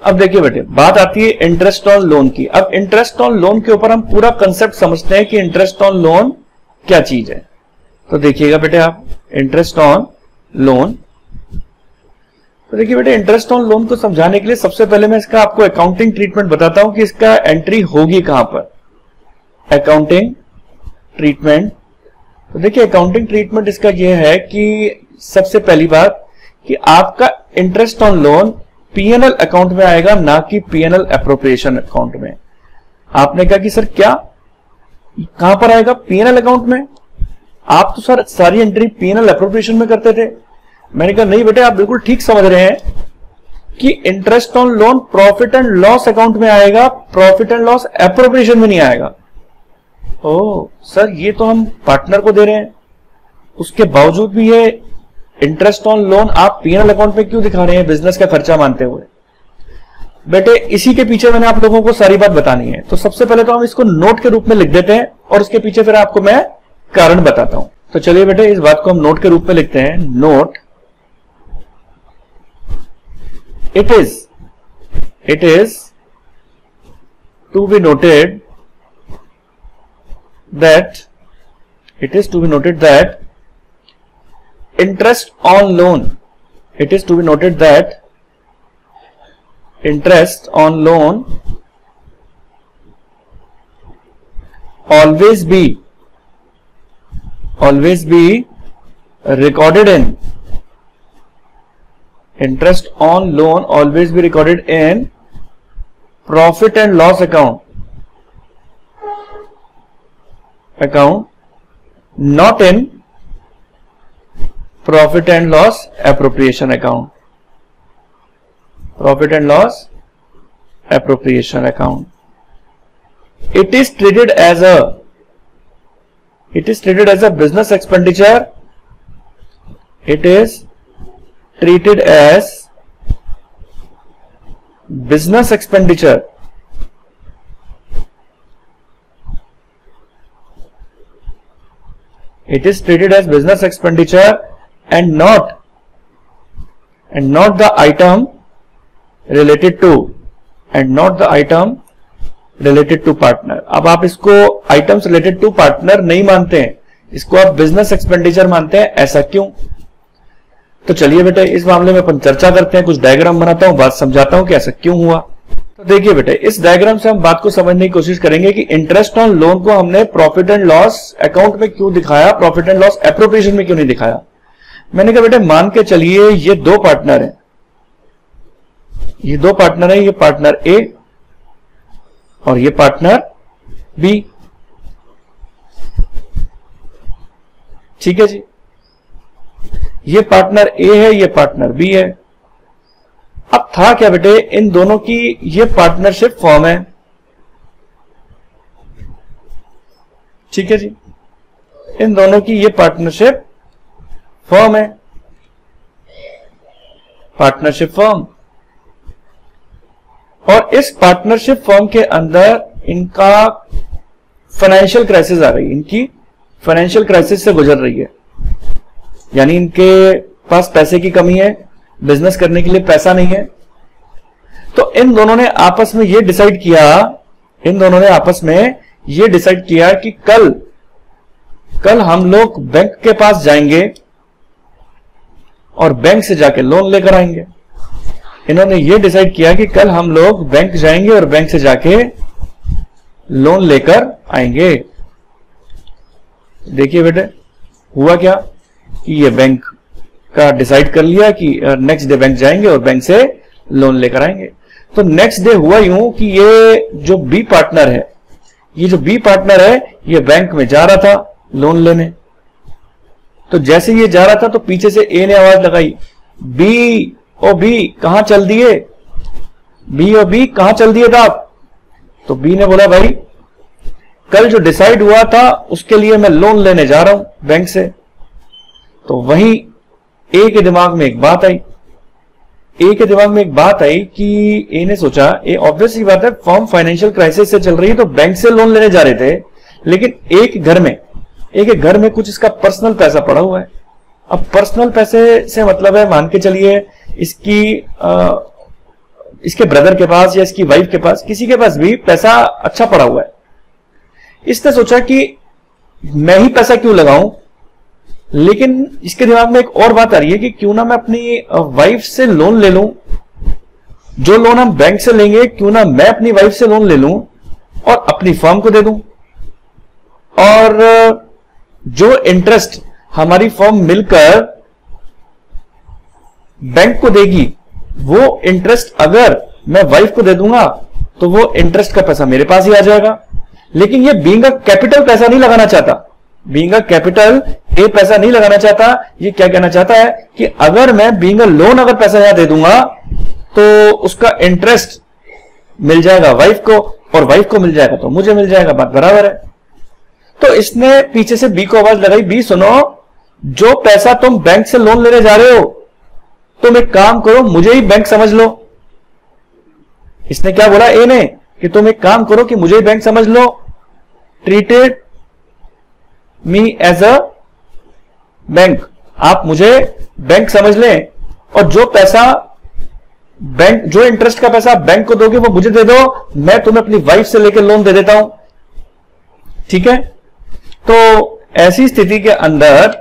अब देखिए बेटे, बात आती है इंटरेस्ट ऑन लोन की। अब इंटरेस्ट ऑन लोन के ऊपर हम पूरा कंसेप्ट समझते हैं कि इंटरेस्ट ऑन लोन क्या चीज है। तो देखिएगा बेटे आप, इंटरेस्ट ऑन लोन, तो देखिए बेटे इंटरेस्ट ऑन लोन को समझाने के लिए सबसे पहले मैं इसका आपको अकाउंटिंग ट्रीटमेंट बताता हूं कि इसका एंट्री होगी कहां पर। अकाउंटिंग ट्रीटमेंट, तो देखिए अकाउंटिंग ट्रीटमेंट इसका यह है कि सबसे पहली बात कि आपका interest on loan PNL account में आएगा, ना कि पीएनएल एप्रोप्रिएशन अकाउंट में। आपने कहा कि सर क्या, कहां पर आएगा? पीएनएल अकाउंट में। आप तो सर सारी एंट्री पीएनएल एप्रोप्रिएशन में करते थे। मैंने कहा नहीं बेटे, आप बिल्कुल ठीक समझ रहे हैं कि interest on loan profit and loss account में आएगा, प्रॉफिट एंड लॉस एप्रोप्रिएशन में नहीं आएगा। ओह सर, ये तो हम पार्टनर को दे रहे हैं, उसके बावजूद भी ये इंटरेस्ट ऑन लोन आप पीएनएल अकाउंट में क्यों दिखा रहे हैं बिजनेस का खर्चा मानते हुए? बेटे इसी के पीछे मैंने आप लोगों को सारी बात बतानी है। तो सबसे पहले तो हम इसको नोट के रूप में लिख देते हैं और उसके पीछे फिर आपको मैं कारण बताता हूं। तो चलिए बेटे इस बात को हम नोट के रूप में लिखते हैं। Note, it is to be noted that interest on loan, it is to be noted that interest on loan always be recorded in, interest on loan always be recorded in profit and loss account, not in profit and loss appropriation account, profit and loss appropriation account. It is treated as a business expenditure. It is treated as business expenditure. It is treated as business expenditure and not the item related to partner. अब आप इसको items related to partner नहीं मानते हैं, इसको आप business expenditure मानते हैं। ऐसा क्यों? तो चलिए बेटे इस मामले में अपन चर्चा करते हैं, कुछ डायग्राम बनाता हूं, बात समझाता हूं कि ऐसा क्यों हुआ। तो देखिए बेटे इस डायग्राम से हम बात को समझने की कोशिश करेंगे कि इंटरेस्ट ऑन लोन को हमने प्रॉफिट एंड लॉस अकाउंट में क्यों दिखाया, प्रॉफिट एंड लॉस एप्रोप्रिएशन में क्यों नहीं दिखाया। मैंने कहा बेटे मान के चलिए ये दो पार्टनर हैं, ये पार्टनर ए और ये पार्टनर बी। ठीक है जी, ये पार्टनर ए है, ये पार्टनर बी है। अब था क्या बेटे, इन दोनों की ये पार्टनरशिप फॉर्म है। ठीक है जी, इन दोनों की ये पार्टनरशिप फॉर्म है, पार्टनरशिप फॉर्म। और इस पार्टनरशिप फॉर्म के अंदर इनका फाइनेंशियल क्राइसिस आ रही है, इनकी फाइनेंशियल क्राइसिस से गुजर रही है, यानी इनके पास पैसे की कमी है, बिजनेस करने के लिए पैसा नहीं है। तो इन दोनों ने आपस में ये डिसाइड किया कि कल हम लोग बैंक के पास जाएंगे और बैंक से जाके लोन लेकर आएंगे। इन्होंने ये डिसाइड किया कि कल हम लोग बैंक जाएंगे और बैंक से जाके लोन लेकर आएंगे। देखिए बेटे हुआ क्या कि ये बैंक का डिसाइड कर लिया कि नेक्स्ट डे बैंक जाएंगे और बैंक से लोन लेकर आएंगे। तो नेक्स्ट डे हुआ यूं कि ये जो बी पार्टनर है ये बैंक में जा रहा था लोन लेने। तो जैसे ये जा रहा था तो पीछे से ए ने आवाज लगाई, बी ओ बी कहां चल दिए, बी ओ बी कहां चल दिए था आप। तो बी ने बोला भाई कल जो डिसाइड हुआ था उसके लिए मैं लोन लेने जा रहा हूं बैंक से। तो वहीं ए के दिमाग में एक बात आई कि ए ने सोचा, ए ऑब्वियस ही बात है फर्म फाइनेंशियल क्राइसिस से चल रही है तो बैंक से लोन लेने जा रहे थे, लेकिन एक घर में कुछ इसका पर्सनल पैसा पड़ा हुआ है। अब पर्सनल पैसे से मतलब है मान के चलिए इसकी इसके ब्रदर के पास या इसकी वाइफ के पास, किसी के पास भी पैसा अच्छा पड़ा हुआ है। इसने सोचा कि मैं ही पैसा क्यों लगाऊं, लेकिन इसके दिमाग में एक और बात आ रही है कि क्यों ना मैं अपनी वाइफ से लोन ले लूं। जो लोन हम बैंक से लेंगे क्यों ना मैं अपनी वाइफ से लोन ले लूं और अपनी फर्म को दे दूं, और जो इंटरेस्ट हमारी फर्म मिलकर बैंक को देगी वो इंटरेस्ट अगर मैं वाइफ को दे दूंगा तो वो इंटरेस्ट का पैसा मेरे पास ही आ जाएगा। लेकिन ये बीइंग अ कैपिटल पैसा नहीं लगाना चाहता, बीइंग अ कैपिटल ये पैसा नहीं लगाना चाहता। ये क्या कहना चाहता है कि अगर मैं बीइंग अ लोन अगर पैसा यहां दे दूंगा तो उसका इंटरेस्ट मिल जाएगा वाइफ को, और वाइफ को मिल जाएगा तो मुझे मिल जाएगा, बात बराबर है। तो इसने पीछे से बी को आवाज लगाई, बी सुनो, जो पैसा तुम बैंक से लोन लेने जा रहे हो तुम एक काम करो, मुझे ही बैंक समझ लो। इसने क्या बोला ए ने कि तुम एक काम करो कि मुझे ही बैंक समझ लो, treated me as a bank, आप मुझे बैंक समझ लें और जो पैसा बैंक, जो इंटरेस्ट का पैसा बैंक को दोगे वो मुझे दे दो, मैं तुम्हें अपनी वाइफ से लेकर लोन दे देता हूं। ठीक है, तो ऐसी स्थिति के अंदर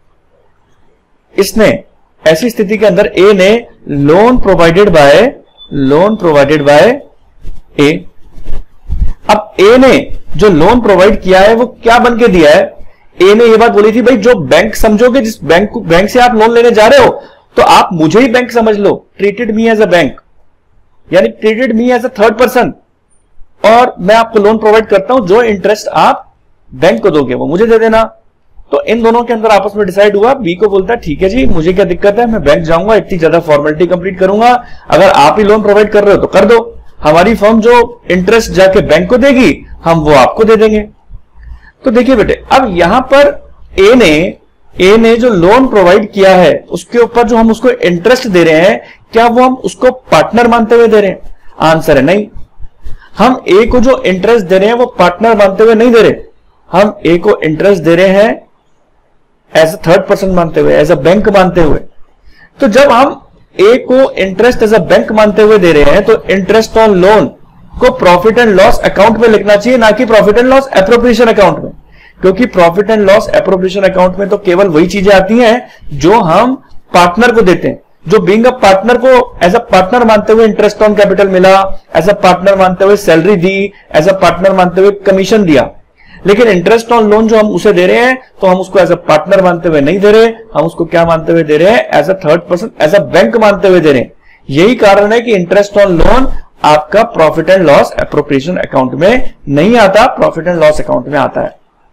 ए ने लोन प्रोवाइडेड बाय ए। अब ए ने जो लोन प्रोवाइड किया है वो क्या बन के दिया है, ए ने ये बात बोली थी भाई जो बैंक समझोगे, जिस बैंक से आप लोन लेने जा रहे हो तो आप मुझे ही बैंक समझ लो, treated me as a bank, यानी treated me as a third person, और मैं आपको लोन प्रोवाइड करता हूं, जो इंटरेस्ट आप बैंक को दोगे वो मुझे दे देना। तो इन दोनों के अंदर आपस में डिसाइड हुआ, बी को बोलता है ठीक है जी, मुझे क्या दिक्कत है, मैं बैंक जाऊंगा, इतनी ज्यादा फॉर्मेलिटी कंप्लीट करूंगा, अगर आप ही लोन प्रोवाइड कर रहे हो तो कर दो, हमारी फर्म जो इंटरेस्ट जाके बैंक को देगी हम वो आपको दे देंगे। तो देखिए बेटे, अब यहां पर ए ने जो लोन प्रोवाइड किया है उसके ऊपर जो हम उसको इंटरेस्ट दे रहे हैं, क्या वो हम उसको पार्टनर मानते हुए दे रहे हैं? आंसर है नहीं। हम ए को जो इंटरेस्ट दे रहे हैं वो पार्टनर मानते हुए नहीं दे रहे, हम ए को इंटरेस्ट दे रहे हैं एज अ थर्ड पर्सन मानते हुए, एज अ बैंक मानते हुए। तो जब हम ए को इंटरेस्ट एज अ बैंक मानते हुए दे रहे हैं तो इंटरेस्ट ऑन लोन को प्रॉफिट एंड लॉस अकाउंट में लिखना चाहिए, ना कि profit and loss appropriation account में, क्योंकि profit and loss appropriation account में तो केवल वही चीजें आती हैं जो हम पार्टनर को देते हैं। जो बीइंग अ पार्टनर को एज अ पार्टनर मानते हुए इंटरेस्ट ऑन कैपिटल मिला, एज अ पार्टनर मानते हुए सैलरी दी, एज अ पार्टनर मानते हुए कमीशन दिया, लेकिन इंटरेस्ट ऑन लोन जो हम उसे दे रहे हैं तो हम उसको एज अ पार्टनर मानते हुए नहीं दे रहे, हम उसको क्या मानते हुए दे रहे हैं, as a third person, as a bank मानते हुए दे रहे हैं। यही कारण है कि इंटरेस्ट ऑन लोन आपका profit and loss appropriation account में नहीं आता, प्रॉफिट एंड लॉस अकाउंट में आता है।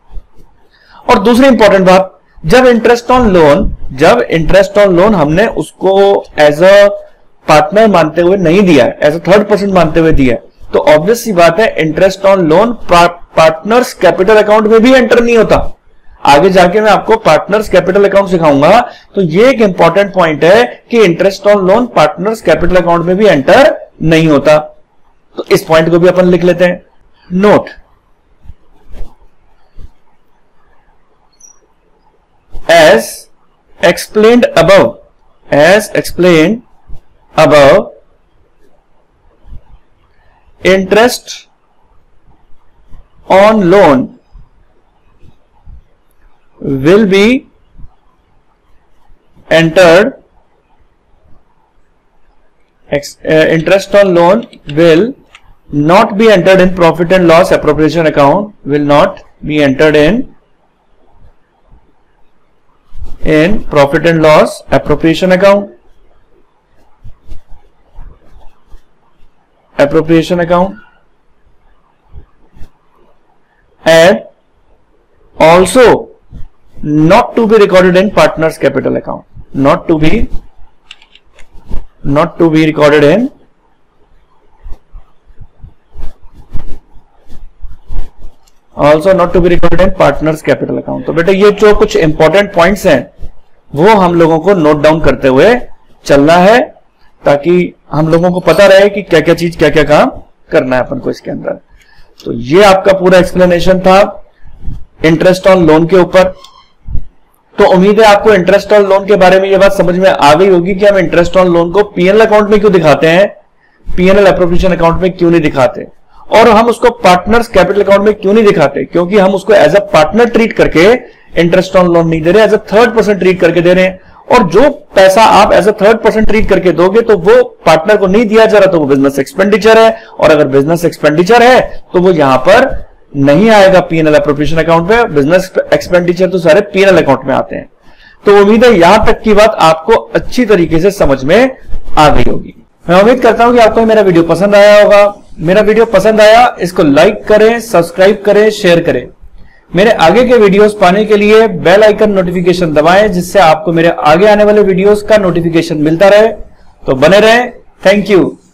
और दूसरी इंपॉर्टेंट बात, जब इंटरेस्ट ऑन लोन हमने उसको एज अ पार्टनर मानते हुए नहीं दिया, एज अ थर्ड पर्सन मानते हुए दिया, तो ऑब्वियस सी बात है interest on loan partners capital account में भी एंटर नहीं होता। आगे जाके मैं आपको पार्टनर्स कैपिटल अकाउंट सिखाऊंगा, तो ये एक इंपॉर्टेंट पॉइंट है कि interest on loan partners capital account में भी एंटर नहीं होता। तो इस पॉइंट को भी अपन लिख लेते हैं। Note, as explained above, interest on loan will be entered, interest on loan will not be entered in profit and loss appropriation account, will not be entered in profit and loss appropriation account, and also not to be recorded in partners capital account, not to be recorded in also not to be recorded in partners capital account। तो बेटा ये जो कुछ important points हैं वो हम लोगों को नोट डाउन करते हुए चलना है, ताकि हम लोगों को पता रहे कि क्या क्या चीज, क्या क्या काम करना है अपन को इसके अंदर। तो ये आपका पूरा एक्सप्लेनेशन था इंटरेस्ट ऑन लोन के ऊपर। तो उम्मीद है आपको इंटरेस्ट ऑन लोन के बारे में ये बात समझ में आ गई होगी कि हम इंटरेस्ट ऑन लोन को पीएनएल अकाउंट में क्यों दिखाते हैं। P&L एप्रोप्रिएशन अकाउंट में क्यों नहीं दिखाते, और हम उसको पार्टनर्स कैपिटल अकाउंट में क्यों नहीं दिखाते, क्योंकि हम उसको एज अ पार्टनर ट्रीट करके इंटरेस्ट ऑन लोन नहीं दे रहे, as a third person treat करके दे रहे हैं। और जो पैसा आप as a third person treat करके दोगे तो वो पार्टनर को नहीं दिया जा रहा, तो वो बिजनेस एक्सपेंडिचर है, और अगर बिजनेस एक्सपेंडिचर है तो वो यहां पर नहीं आएगा P&L एप्रोप्रिएशन अकाउंट में। बिजनेस एक्सपेंडिचर तो सारे P&L अकाउंट में आते हैं। तो उम्मीद है यहां तक की बात आपको अच्छी तरीके से समझ में आ गई होगी। मैं उम्मीद करता हूं कि आपको मेरा वीडियो पसंद आया होगा। मेरा वीडियो पसंद आया, इसको लाइक करें, सब्सक्राइब करें, शेयर करें। मेरे आगे के वीडियोस पाने के लिए बेल आइकन नोटिफिकेशन दबाएं, जिससे आपको मेरे आगे आने वाले वीडियोस का नोटिफिकेशन मिलता रहे। तो बने रहें। Thank you.